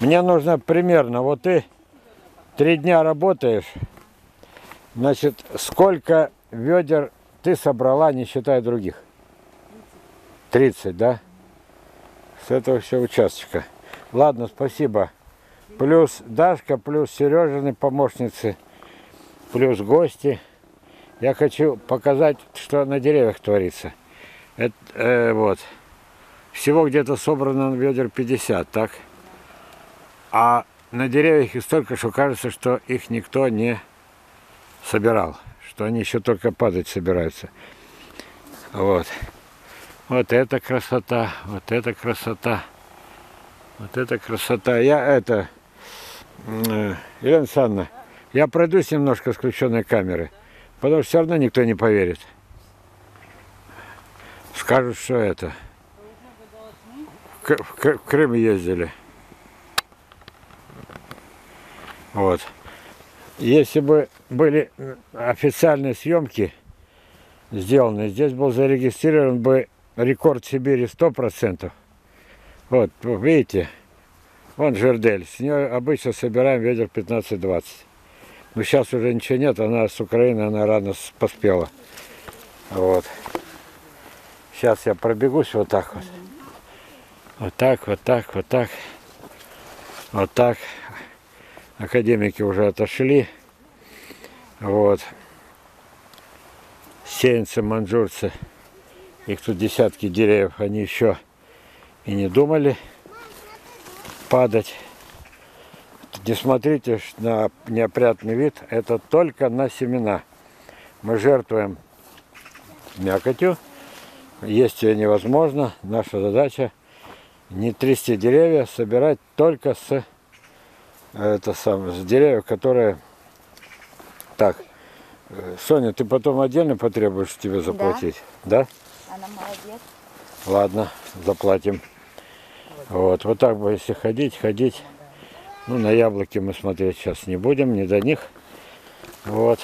Мне нужно примерно, вот ты 3 дня работаешь, значит, сколько ведер ты собрала, не считая других? 30, да? С этого все участочка. Ладно, спасибо. Плюс Дашка, плюс Сережины помощницы, плюс гости. Я хочу показать, что на деревьях творится. Это, вот. Всего где-то собрано ведер 50, так? А на деревьях их столько, что кажется, что их никто не собирал. Что они еще только падать собираются. Вот. Вот это красота, вот это красота. Вот это красота. Елена Александровна, я пройдусь немножко с включенной камеры, потому что все равно никто не поверит. Скажут, что это. В Крым ездили. Вот. Если бы были официальные съемки сделаны, здесь был зарегистрирован бы рекорд Сибири 100%. Вот, видите, вон жердель. С нее обычно собираем ведер 15-20. Но сейчас уже ничего нет, она с Украины, она рано поспела. Вот. Сейчас я пробегусь вот так вот. Вот так, вот так, вот так. Вот так. Академики уже отошли. Вот. Сеянцы, манжурцы. Их тут десятки деревьев. Они еще и не думали падать. Не смотрите на неопрятный вид. Это только на семена. Мы жертвуем мякотью. Есть ее невозможно. Наша задача не трясти деревья, собирать только с деревьев, которые... Так, Соня, ты потом отдельно потребуешь тебе заплатить? Да? Она молодец. Ладно, заплатим. Вот так бы если ходить. Ну, на яблоки мы смотреть сейчас не будем, не до них. Вот.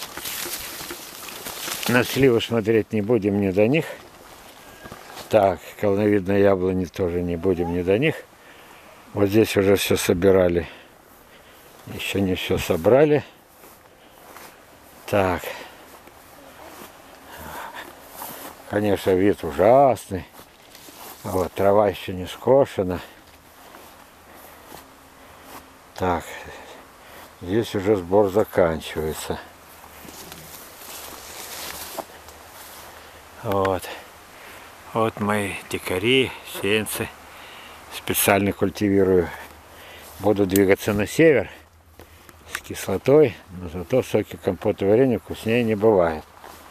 На сливы смотреть не будем, не до них. Так, колоновидные яблони тоже не будем, не до них. Вот здесь уже все собирали. Еще не все собрали. Так. Конечно, вид ужасный. Вот, трава еще не скошена. Так, здесь уже сбор заканчивается. Вот. Вот мои дикари, сеянцы. Специально культивирую. Буду двигаться на север с кислотой, но зато соки, компоты, варенье вкуснее не бывает.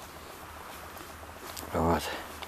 Вот.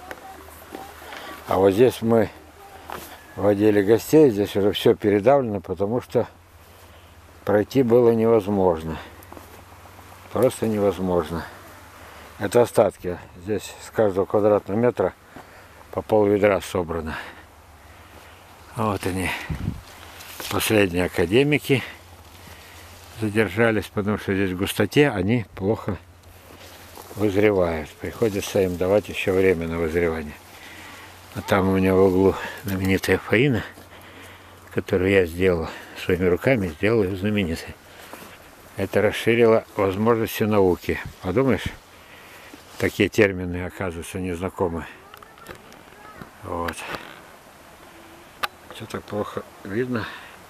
А вот здесь мы водили гостей, здесь уже все передавлено, потому что пройти было невозможно. Просто невозможно. Это остатки. Здесь с каждого квадратного метра по пол-ведра собрано. Вот они, последние академики задержались, потому что здесь в густоте они плохо вызревают. Приходится им давать еще время на вызревание. А там у меня в углу знаменитая фаина, которую я сделал своими руками, сделал ее знаменитой. Это расширило возможности науки. Подумаешь, такие термины, оказываются, незнакомы. Вот. Что так плохо видно?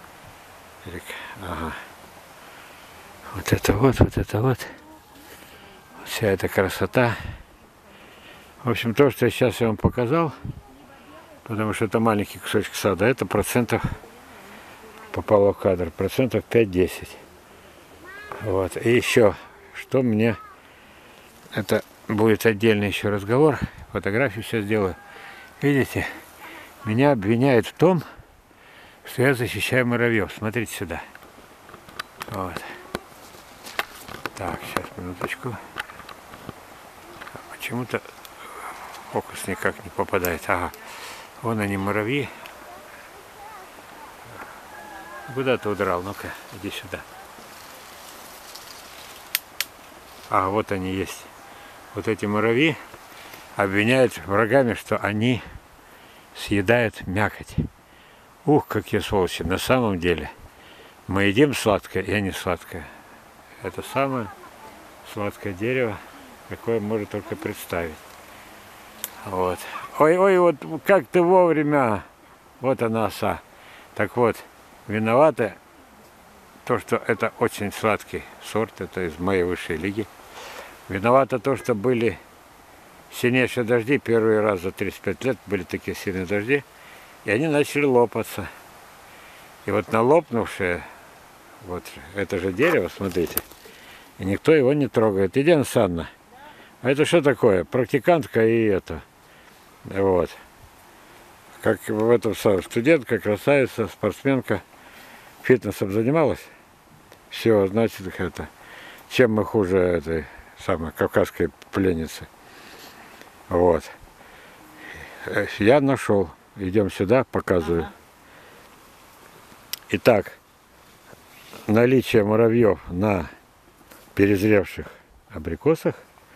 Ага. Вот это вот, вот это вот. Вся эта красота. В общем, то, что я сейчас вам показал, потому что это маленький кусочек сада, это процентов попало в кадр, процентов 5-10. Вот. И еще, что мне, это будет отдельный еще разговор, фотографию сейчас сделаю. Видите, меня обвиняют в том, что я защищаю муравьев. Смотрите сюда. Вот. Так, сейчас, минуточку. Почему-то фокус никак не попадает. Ага. Вон они, муравьи. Куда ты удрал? Ну-ка, иди сюда. А, вот они есть. Вот эти муравьи обвиняют врагами, что они съедают мякоть. Ух, какие сволочи, на самом деле. Мы едим сладкое, я не сладкое. Это самое сладкое дерево, какое можно только представить. Вот. Ой, вот как ты вовремя. Вот она оса. Так вот, виновата то, что это очень сладкий сорт, это из моей высшей лиги. Виновато то, что были сильнейшие дожди, первый раз за 35 лет были такие сильные дожди, и они начали лопаться. И вот на лопнувшее, вот это же дерево, смотрите, и никто его не трогает. Идем, Санна. А это что такое? Практикантка и это. Вот. Как в этом студентка, красавица, спортсменка, фитнесом занималась. Все, значит, это. Чем мы хуже этой самой кавказской пленницы. Вот. Я нашел. Идем сюда, показываю. Итак, наличие муравьев на перезревших абрикосах.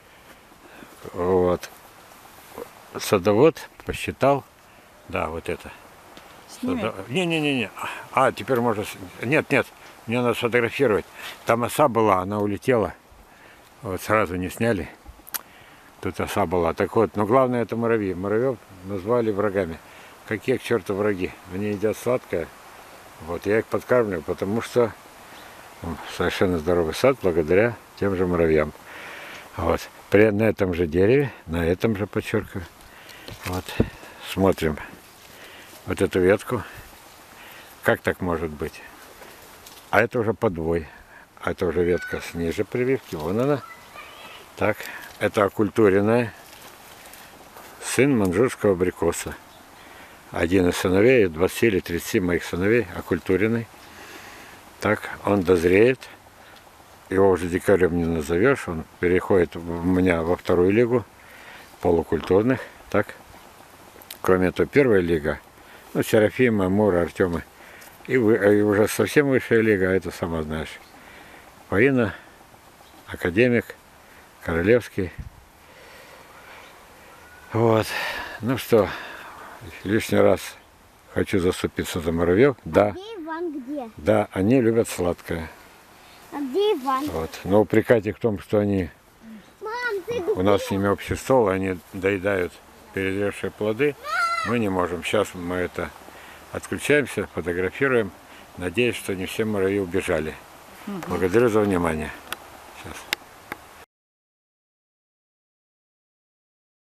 Вот. Садовод посчитал. Да, вот это. Не. А, теперь можно... Нет, мне надо сфотографировать. Там оса была, она улетела. Вот сразу не сняли. Тут оса была. Так вот, но главное это муравьи. Муравьев назвали врагами. Какие к черту враги? Они едят сладкое. Вот, я их подкармливаю, потому что совершенно здоровый сад благодаря тем же муравьям. Вот. На этом же дереве, на этом же, подчеркиваю. Вот, смотрим вот эту ветку. Как так может быть? А это уже подвой. А это уже ветка с ниже прививки. Вон она. Так, это окультуренная. Сын маньчжурского абрикоса. Один из сыновей, 20 или 30 моих сыновей, окультуренный. Так, он дозреет. Его уже дикарем не назовешь. Он переходит у меня во вторую лигу полукультурных. Так. Кроме этого, первая лига. Ну, Серафима, Мура, Артема. И уже совсем высшая лига, это сама знаешь. Фаина, академик, Королевский. Вот. Ну что, лишний раз хочу заступиться за муравьев. Да. А где Иван, где? Да, они любят сладкое. А где Иван? Вот. Но упрекать их в том, что они... Мам, ты где? У нас с ними общий стол, они доедают перезревшие плоды. Мы не можем. Сейчас мы это отключаемся, фотографируем. Надеюсь, что не все муравьи убежали. Благодарю за внимание.